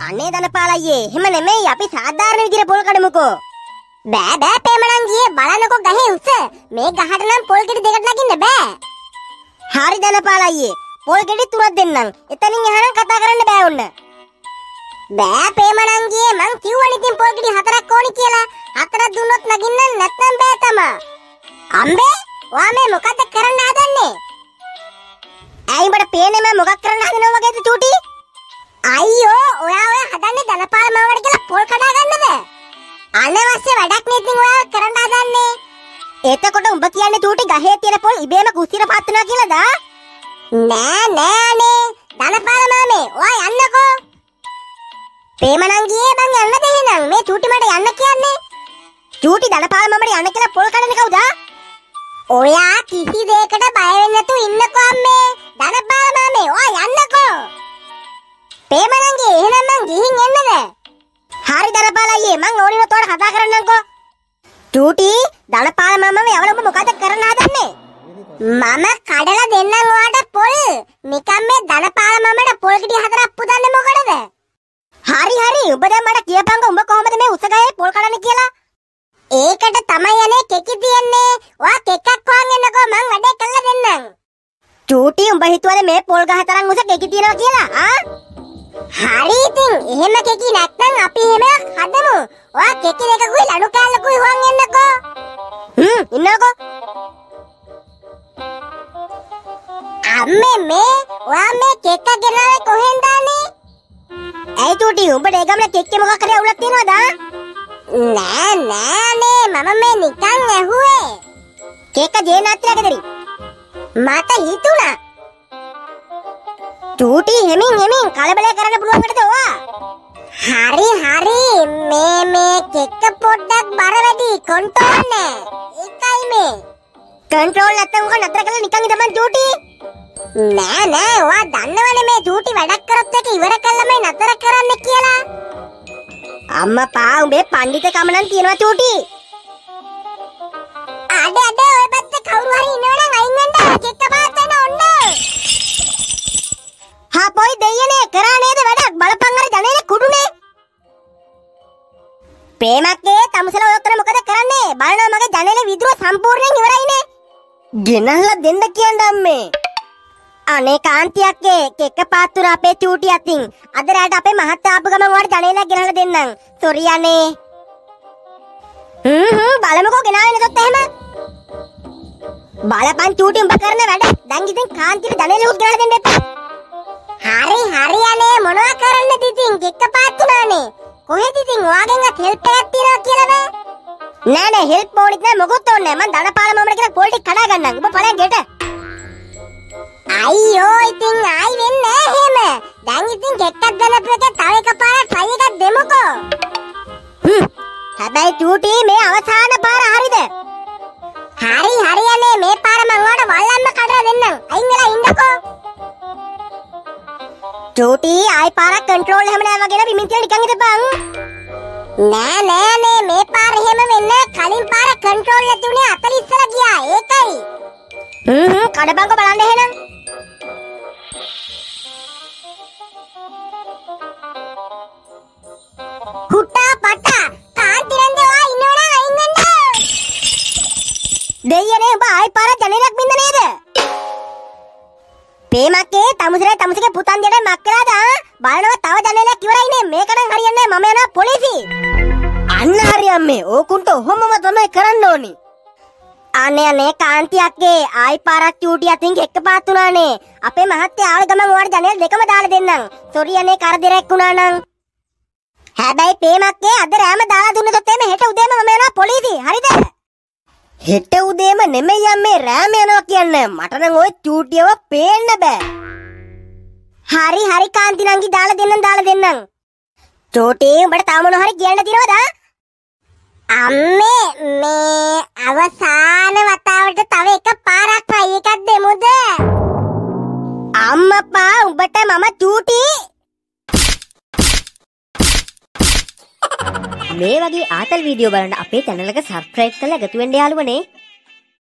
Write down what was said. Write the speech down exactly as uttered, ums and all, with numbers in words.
අනේ දනපාලයියේ එහෙම නෙමෙයි අපි සාධාරණ විදිහට පොල් කඩමුකෝ. බෑ බෑ පේමණන්ගියේ බලන්නකෝ ගහේ උස. මේ ගහට නම් පොල් ගෙඩි දෙකට නගින්න බෑ. හරි දනපාලයියේ පොල් ගෙඩි තුනක් දෙන්නම්. එතනින් එහානම් කතා කරන්න බෑ ඔන්න. බෑ පේමණන්ගියේ මං කිව්වනේ ඉතින් පොල් ගෙඩි හතරක් ඕනි කියලා. හතරක් දුන්නොත් නගින්න නැත්නම් බෑ තමා. අම්බේ ඔයා මේ මොකද කරන්න හදන්නේ? ඇයි උඹට පේන්නේ මම මොකක් කරන්න හදනව වගේද චූටි? අයියෝ ඔයා ඔය හදන්නේ දනපාල මාවට කියලා පොල් කඩා ගන්නද? අනවශ්‍ය වැඩක් නේ ඉතින් ඔයා කරන්න හදන්නේ. එතකොට උඹ කියන්නේ චූටි ගහේ තියෙන පොල් ඉබේම කුස්සියට පත් වෙනවා කියලාද? නෑ නෑනේ දනපාල මාමේ ඔයා යන්නකෝ. පේමණන්ගියේ මං යන්නද එහෙනම් මේ චූටි මට යන්න කියන්නේ. චූටි දනපාල මාමට යන්න කියලා පොල් කඩන්නේ කවුද? ඔයා කිසි දෙයකට බය වෙන්නේ නැතුව ඉන්නකෝ අම්මේ. දනපාල මාමේ ඔයා යන්නකෝ. පේමණන්ගේ එහෙනම් මං ගිහින් එන්නද? හරි දනපාල අයියේ මං ඕනිනොත් ඔයාලට කතා කරන්නම්කෝ. චූටි දනපාල මාමම යවල ඔබ මොකද කරන්න හදන්නේ? මම කඩලා දෙන්නම් ඔයාට පොල්. නිකන් මේ දනපාල මාමට පොල් ගෙඩි හතරක් පුදන්නේ මොකටද? හරි හරි ඔබ දැන් මට කියපන්කෝ උඹ කොහොමද මේ උසගහේ පොල් කඩන්නේ කියලා? ඒකට තමයි යන්නේ කෙකි තියන්නේ. ඔයා කෙකක් හොයන් එන්නකෝ මං වැඩේ කරලා දෙන්නම්. චූටි උඹ හිතුවද මේ පොල් ගහ තරම් උස කෙකි තියනවා කියලා? ආ? හරි ඉතින් එහෙම කෙකි නැත්නම් අපි එහෙම හදමු. ඔයා කෙකි දෙකකුයි ලණු කෑල්ලකුයි හොයන් එන්නකෝ. හ්ම් ඉන්නකෝ. අම්මේ මේ ඔයා මේ කෙක්ක ගෙනාවේ කොහෙන්ද ආනේ? ඇයි චූටි උඹට ඒ ගමන කෙක්කේ මොකක් හරි අවුලක් තියෙනවද? නෑ නෑනේ මම මේ නිකන් ඇහුවේ. කෙක්ක ජේනාත්ලා ගෙදරින්. මට හිතුණා. චූටි හෙමින් හෙමින් කලබලයක් කරන්න පුළුවන් කටද ඔයා? හරි හරි මේ මේ කෙක්ක පොඩ්ඩක් බර වැඩි කන්ට්‍රෝල් නෑ. ඒකයි මේ. කන්ට්‍රෝල් නැත්නම් උක නතර කරලා නිකන් ඉඳපන් චූටි. නෑ නෑ ඔයා දන්නවනේ මේ චූටි වැඩක් කරොත් එක ඉවර කළා මේ නතර කරන්න කියලා. අම්මා පා උඹේ පඬිතුකම නම් තියනවා චූටි. අඩ අඩ ඔය පැත්තේ කවුරු හරි ඉන්නවනම් අයින් වෙන්න කෙක්ක පාත් වෙන ඔන්න. හා පොයි දෙයියනේ කරා නේද වැඩක් බලපන් අර ජනේලේ කුඩුනේ. ප්‍රේමක්ගේ තමුසල ඔය ඔක්කොම මොකද කරන්නේ? බලනවා මගේ ජනේලේ විදුර සම්පූර්ණයෙන් ඉවරයිනේ. ගෙනල්ලා දෙන්න කියන්න අම්මේ. අනේ කාන්තියක්ගේ කෙක්ක පාත් වුණා අපේ චූටි අතින්. අද රාට අපේ මහත්තයා ආපු ගමන් ඔයාලට ජනේලයක් ගෙනල්ලා දෙන්නම්. සෝරි අනේ. හ්ම් හ්ම් බලමුකෝ ගෙනාවේ නැතොත් එහෙම. බලපන් චූටි උඹ කරන වැඩ. දැන් ඉතින් කාන්තිට ජනේලෙකුත් ගෙනල්ලා දෙන්න එපා. හරි හරි අනේ මොනවා කරන්නද ඉතින් කෙක්ක පාත් වුණානේ. කොහෙද ඉතින් ඔයාගෙන්වත් හෙල්ප් එකක් තියනවා කියලා බෑ. නෑ නෑ හෙල්ප් ඕනෙත් නෑ මොකුත් ඕනේ නෑ. මං දනපාල මාමට කියලා පොල් ටික කඩා ගන්නම්. උඹ ඵලයන් ගෙට. අයියෝ ඉතින් ආයි වෙන්නේ නෑ එහෙම. දැන් ඉතින් කෙක්කක් දනපු එක තව එකපාරක් try එකක් දෙමුකෝ. හ්ම්. හැබැයි චූටි මේ අවසාන පාර හරිද? හරි හරි අනේ මේ පාර මං ඔයාලට වල්ලන්න කඩලා දෙන්නම්. අයින් වෙලා ඉන්නකෝ. චූටි ආයි පාරක් කන්ට්‍රෝල් එහෙම නෑ වගේ නේ බිමින් තියලා නිකන් ඉඳපන්. නෑ නෑ නේ මේ පාර එහෙම වෙන්නේ කලින් පාර කන්ට්‍රෝල් නැති උනේ අතල ඉස්සලා ගියා ඒකයි. හ්ම් හ්ම් කඩපන්කෝ බලන්න එහෙනම්. හුට්ටා පටා කාන්ති රන්දේ ඔයා ඉන්නවනම් අයින් වෙන්න. දෙයියනේ උඹ ආයි පාර ජනේලයක් බින්ද නේද? පේමක්කේ තමුසරේ තමුසගේ පුතන් දෙයට මක් කළාද? බලනවා තව ජනේලයක් ඉවරයිනේ. මේක නම් හරියන්නේ නැහැ. මම යනවා පොලිසිය. අන්න හරි අම්මේ. ඕකුන්ට ඔහොමම තමයි කරන්න ඕනි. අනේ අනේ කාන්තියක්ගේ ආයි පාරක් චූටි අතින් එක්ක පාත් වුණානේ. අපේ මහත්තයා ආව ගමන් ඔයාලට ජනේල දෙකම දාලා දෙන්නම්. සෝරි අනේ කරදරයක් වුණා නම්. හැබැයි පේමක්කේ අද රෑම දාලා දුන්නොත් එමේ හෙට උදේම මම යනවා පොලිසිය. හරිද? හෙට උදේම නෙමෙයි අම්මේ රෑම යනවා කියන්නේ. මට නම් ওই චූටියව පේන්න බෑ. හරි හරි කාන්ති නංගි දාලා දෙන්නම් දාලා දෙන්නම්. චූටි උඹට තාම මොන හරි කියන්න තියෙනවද? අම්මේ මේ අවසාන වතාවට තව එක පාරක් try එකක් දෙමුද? අම්මපා උඹට මම චූටි. මේ වගේ ආතල් වීඩියෝ බලන්න අපේ channel එක subscribe කරලා එකතු වෙන්න යාළුවනේ.